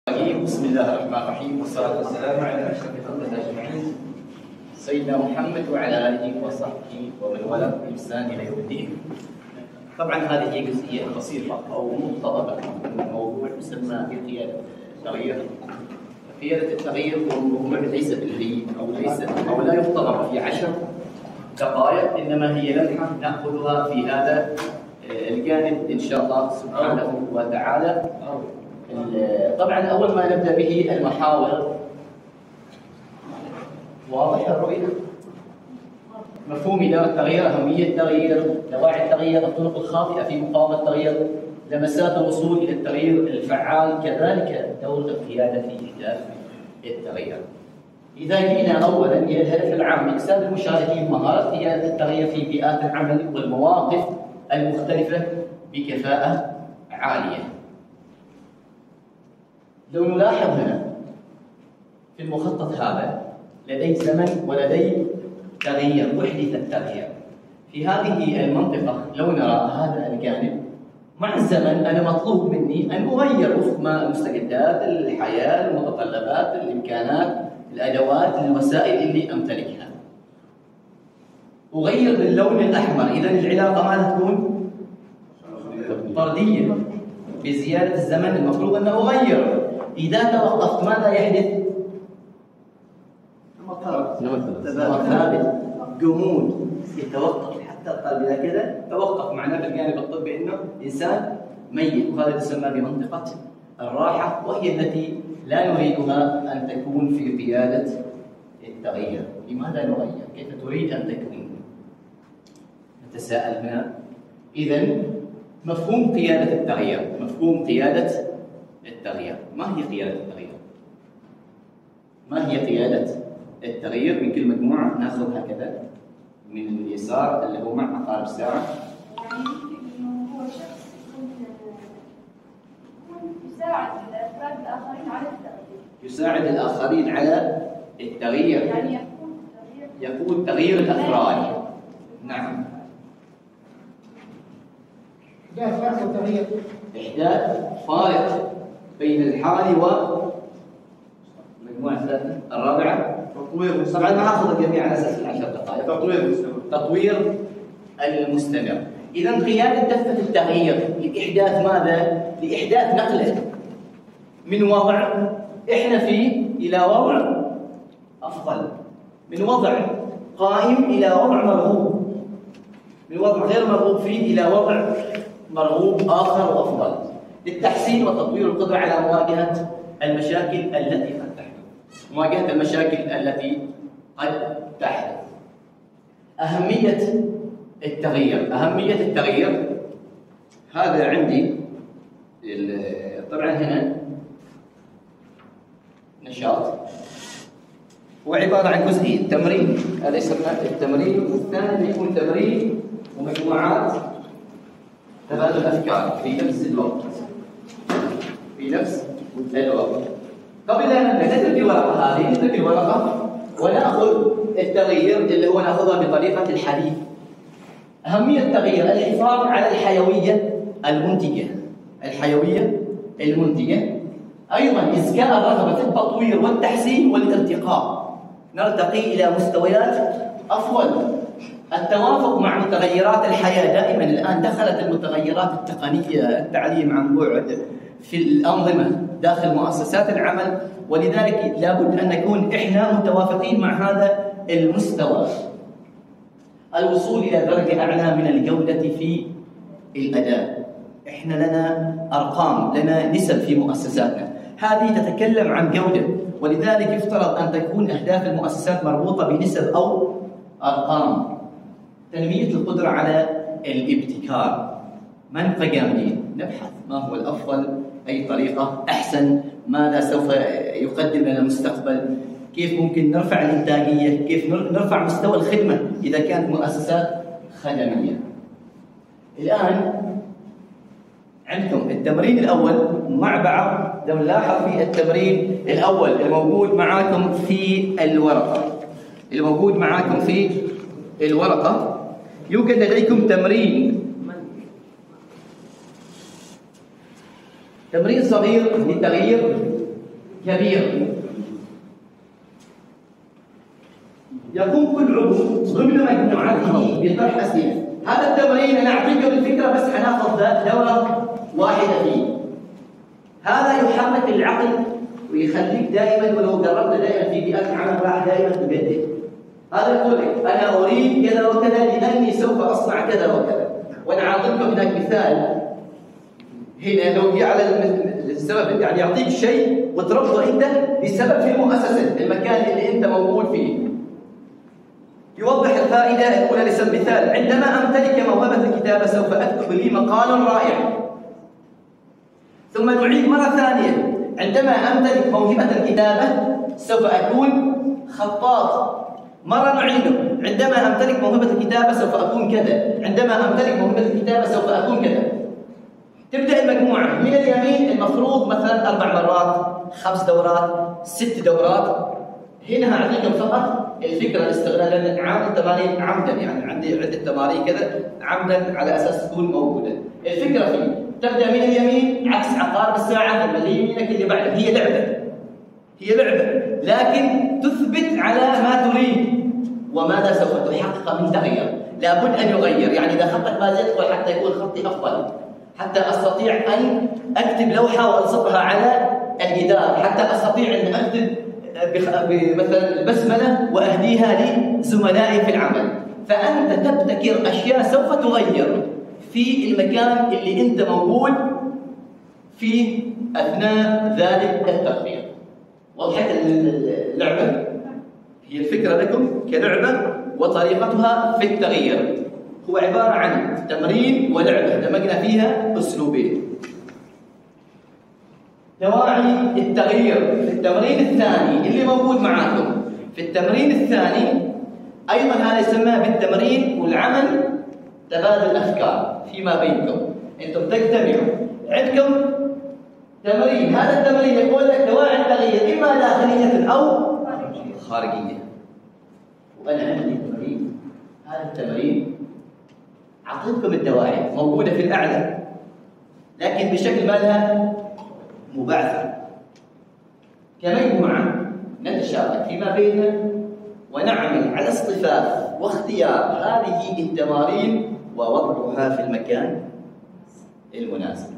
بسم الله الرحمن الرحيم والصلاة والسلام على أشرف خلق الله أجمعين سيدنا محمد وعلى آله وصحبه ومن والاه بإحسان إلى يوم الدين. طبعا هذه جزئية بسيطة أو مقتضبة من موضوع يسمى قيادة التغيير. قيادة التغيير هو موضوع ليس بالهين أو لا يقتضب في 10 دقائق، إنما هي لمحة نأخذها في هذا الجانب إن شاء الله سبحانه وتعالى. طبعا أول ما نبدأ به المحاور. واضح الرؤية؟ مفهوم إدارة التغيير، أهمية التغيير، دواعي التغيير، الطرق الخاطئة في مقاومة التغيير، لمسات الوصول إلى التغيير الفعال، كذلك دور القيادة في إحداث التغيير. إذا جينا أولا إلى الهدف العام لإكساب المشاركين مهارة قيادة التغيير في بيئات العمل والمواقف المختلفة بكفاءة عالية. لو نلاحظ هنا في المخطط هذا لدي زمن ولدي تغيير، وحدة التغيير. في هذه المنطقة لو نرى هذا الجانب مع الزمن أنا مطلوب مني أن أغير وفق ما المستجدات، الحياة، المتطلبات، الإمكانات، الأدوات، الوسائل اللي أمتلكها. أغير باللون الأحمر، إذا العلاقة ماذا تكون؟ طردية. بزيادة الزمن المفروض أن أغير. إذا توقفت ماذا يحدث؟ نمط ثابت، جمود، يتوقف حتى القلب. إذا كذا توقف، معناه في الجانب الطبي أنه إنسان ميت، وهذا تسمى بمنطقة الراحة، وهي التي لا نريدها أن تكون في قيادة التغيير. لماذا نغير؟ كيف تريد أن تكون؟ نتساءل هنا. إذن مفهوم قيادة التغيير، مفهوم قيادة التغيير. ما هي قيادة التغيير؟ ما هي قيادة التغيير؟ من كل مجموعة ناخذ هكذا من اليسار اللي هو مع عقارب الساعة. يعني هو شخص يساعد الأفراد الآخرين على التغيير. يساعد الآخرين على التغيير. يعني يقود تغيير الأفراد. نعم. إحداث فرق وتغيير. إحداث فارق بين الحالي والمجموعة الرابعة. تطوير. طبعا ما أخذ الجميع على أساس 10 دقائق. تطوير المستمر. إذا قيادة دفة التغيير لإحداث ماذا؟ لإحداث نقلة من وضع إحنا فيه إلى وضع أفضل، من وضع قائم إلى وضع مرغوب، من وضع غير مرغوب فيه إلى وضع مرغوب آخر وأفضل، للتحسين وتطوير القدرة على مواجهة المشاكل التي قد تحدث. مواجهة المشاكل التي قد تحدث. أهمية التغيير. أهمية التغيير هذا عندي طبعا هنا نشاط هو عبارة عن جزئين. تمرين، هذا يسمى التمرين، والثاني يكون تمرين ومجموعات تبادل أفكار في نفس الوقت. في نفس الوقت. قبل أن نترك الورقة هذه، نترك الورقة ونأخذ التغيير اللي هو نأخذها بطريقة الحديث. أهمية التغيير الحفاظ على الحيوية المنتجة. الحيوية المنتجة. أيضا إزكاء الرغبة في التطوير والتحسين والارتقاء. نرتقي إلى مستويات أفضل. التوافق مع متغيرات الحياة دائما. الآن دخلت المتغيرات التقنية، التعليم عن بعد في الأنظمة داخل مؤسسات العمل، ولذلك لابد أن نكون إحنا متوافقين مع هذا المستوى. الوصول إلى درجة أعلى من الجودة في الأداء. إحنا لنا أرقام، لنا نسب في مؤسساتنا، هذه تتكلم عن جودة، ولذلك يفترض أن تكون أهداف المؤسسات مربوطة بنسب أو أرقام. تنمية القدرة على الابتكار. ما نبقى جامدين، نبحث ما هو الأفضل، أي طريقة أحسن، ماذا سوف يقدم لنا المستقبل، كيف ممكن نرفع الإنتاجية، كيف نرفع مستوى الخدمة إذا كانت مؤسسات خدمية. الآن عندكم التمرين الأول مع بعض. لو نلاحظ في التمرين الأول الموجود معاكم في الورقة، يوجد لديكم تمرين صغير لتغيير كبير. يقوم كل عضو ضمن مجموعته بطرح أسئلة. هذا التمرين أنا أعطيكم الفكرة بس حناخذ دورة واحدة فيه. هذا يحرك العقل ويخليك دائما، ولو جربت دائما في بيئات العمل راح دائما تجدد. هذا يقول لك أنا أريد كذا وكذا لأني سوف أصنع كذا وكذا. وأنا أعطيكم هناك مثال هنا لو جه على السبب، يعني يعطيك شيء وتربطه أنت بسبب في المؤسسة المكان اللي أنت موجود فيه. يوضح الفائدة. يقول على سبيل المثال عندما أمتلك موهبة الكتابة سوف أكتب لي مقالا رائعا. ثم نعيد مرة ثانية، عندما أمتلك موهبة الكتابة سوف أكون خطاط. مرة نعيده، عندما أمتلك موهبة الكتابة سوف أكون كذا، عندما أمتلك موهبة الكتابة سوف أكون كذا. تبدأ المجموعة من اليمين، المفروض مثلا 4 مرات، 5 دورات، 6 دورات. هنا هعطيكم فقط الفكرة الاستغلال، لأن عامل التمارين عمدا، يعني عندي عدة تمارين كذا عمدا على أساس تكون موجودة. الفكرة فيه تبدأ من اليمين عكس عقارب الساعة، ثم اليمينك اللي بعده. هي لعبة لكن تثبت على ما تريد وماذا سوف تحقق من تغيير. لابد أن يغير، يعني إذا خطك ما زلت حتى يكون خطي أفضل، حتى أستطيع أن أكتب لوحة وألصقها على الجدار، حتى أستطيع أن أكتب مثلا البسملة وأهديها لزملائي في العمل. فأنت تبتكر أشياء سوف تغير في المكان اللي أنت موجود فيه أثناء ذلك التغيير. وضحت اللعبة؟ هي الفكرة لكم كلعبة وطريقتها في التغيير. هو عبارة عن تمرين ولعبة دمجنا فيها أسلوبين. دواعي التغيير في التمرين الثاني اللي موجود معاكم. في التمرين الثاني أيضا هذا يسمى بالتمرين والعمل تبادل أفكار فيما بينكم. أنتم تجتمعوا، عندكم تمرين. هذا التمرين يقول لك دواعي التغيير إما داخلية أو خارجية. وأنا عندي تمرين. هذا التمرين أعطيتكم الدواعي موجودة في الأعلى، لكن بشكل ما لها مبعثر. كمجموعة نتشارك فيما بيننا ونعمل على اصطفاف واختيار هذه التمارين ووضعها في المكان المناسب.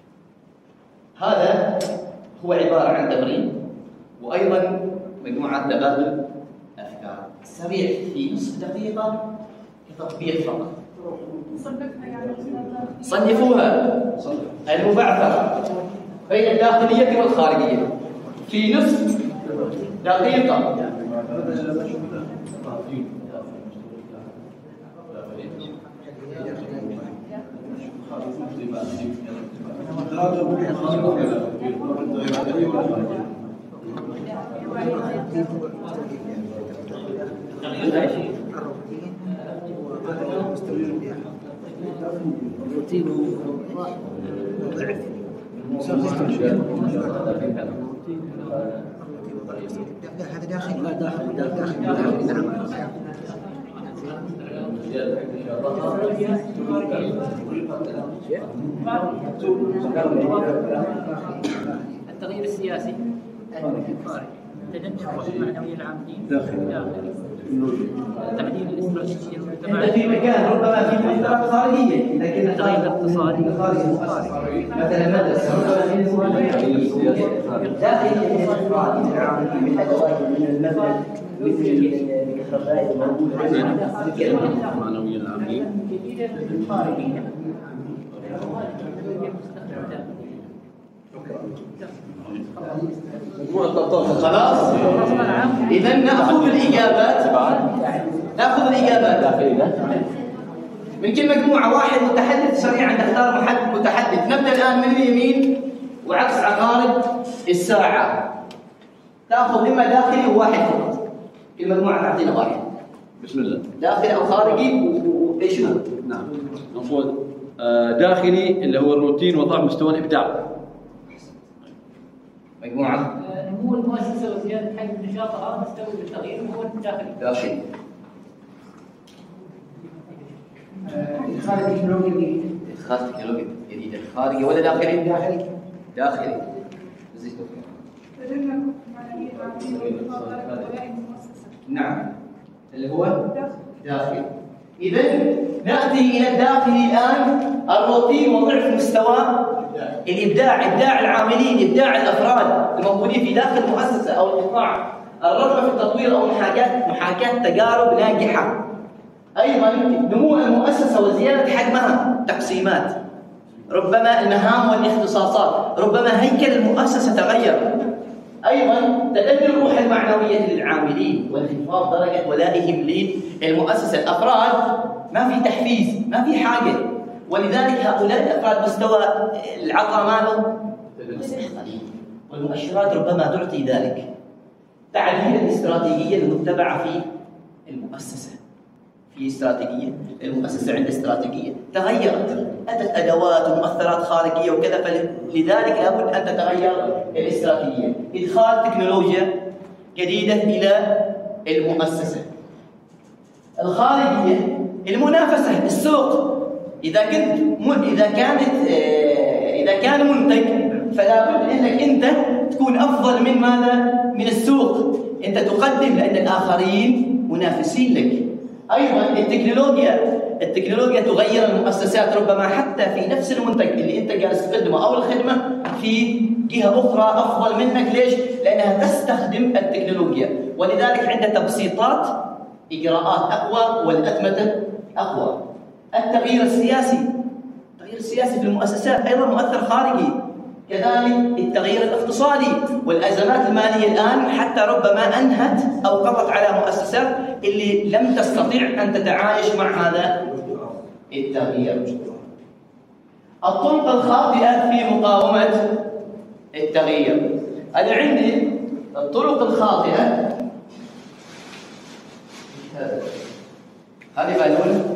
هذا هو عبارة عن تمرين وأيضا مجموعة تبادل أفكار سريع في نصف دقيقة كتطبيق فقط. صنفوها المبعثرة بين الداخلية والخارجية في نصف دقيقة. هذا داخل لا داخل التغيير السياسي تجنب المعنوية العاملين داخلي تعديل الاستراتيجية المجتمعية. أنت في مكان ربما في مؤثرات خارجية، لكن التغيير الاقتصادي مثلا مدرسة ربما داخلية من الأفراد العاملين بأدوات من المبنى مثل الكهرباء الموجودة المعنوية العاملين. خلاص. إذا نأخذ الإجابات. من كل مجموعة واحد متحدث سريعا نختار متحدث. نبدأ الآن من اليمين وعكس عقارب الساعة. تأخذ إما داخلي وواحد فقط. كل مجموعة تعطينا واحد. بسم الله. داخلي أو خارجي وإيش هو؟ نعم. نقول داخلي اللي هو الروتين وضع مستوى الإبداع. مجموعة نمو المؤسسة وزيادة حجم نشاطها نستوي بالتغيير هو الداخلي. داخلي. إدخال التكنولوجيا الجديدة. إدخال التكنولوجيا الجديدة. خارجي ولا داخلي؟ داخلي. زين. نعم، اللي هو داخل. إذا نأتي إلى الداخل الآن. الروتين وضعف مستوى الإبداع، إبداع العاملين، إبداع الأفراد الموجودين في داخل المؤسسة أو القطاع، الرغبة في التطوير أو محاكاة تجارب ناجحة. أيضا نمو المؤسسة وزيادة حجمها، تقسيمات، ربما المهام والاختصاصات، ربما هيكل المؤسسة تغير. أيضا تدني الروح المعنوية للعاملين وانخفاض درجة ولائهم للمؤسسة. الأفراد ما في تحفيز، ما في حاجة، ولذلك هؤلاء الأفراد مستوى العطاء ماله قليل، والمؤشرات ربما تعطي ذلك. تعديل الاستراتيجية المتبعة في المؤسسة. في استراتيجية، المؤسسة عندها استراتيجية تغيرت، أتت أدوات ومؤثرات خارجية وكذا، فلذلك لابد أن تتغير الاستراتيجية. إدخال تكنولوجيا جديدة إلى المؤسسة. الخارجية، المنافسة، السوق. إذا كان منتج فلا بد أنك أنت تكون أفضل من ماذا؟ من السوق. أنت تقدم لأن الآخرين منافسين لك. أيضا التكنولوجيا تغير المؤسسات، ربما حتى في نفس المنتج اللي أنت جالس تقدمه أو الخدمة في جهة أخرى أفضل منك. ليش؟ لأنها تستخدم التكنولوجيا، ولذلك عندها تبسيطات، إجراءات أقوى، والأتمتة أقوى. التغيير السياسي في المؤسسات أيضا مؤثر خارجي. كذلك التغيير الاقتصادي والأزمات المالية الآن حتى ربما أنهت أو قضت على مؤسسات اللي لم تستطيع أن تتعايش مع هذا التغيير. الطرق الخاطئة في مقاومة التغيير. أنا عندي الطرق الخاطئة، هذه بالون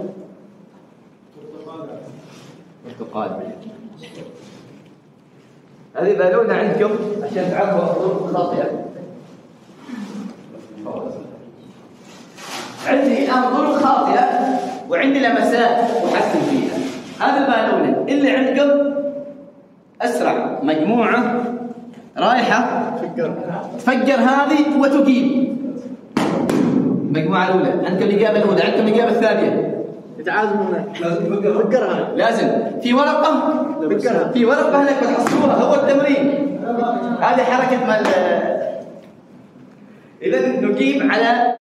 برتقال، هذه بالونة عندكم عشان تعرفوا الطرق الخاطئة. عندي الآن طرق خاطئة وعندي لمسات أحسن فيها. هذه البالونة اللي عندكم أسرع مجموعة رايحة تفجر هذه وتجيب. المجموعة الأولى عندكم الإجابة الأولى، عندكم الإجابة الثانية. لازم في ورقة هناك بتحصلوها، هو التمرين. هذه حركة مال. إذا نجيب على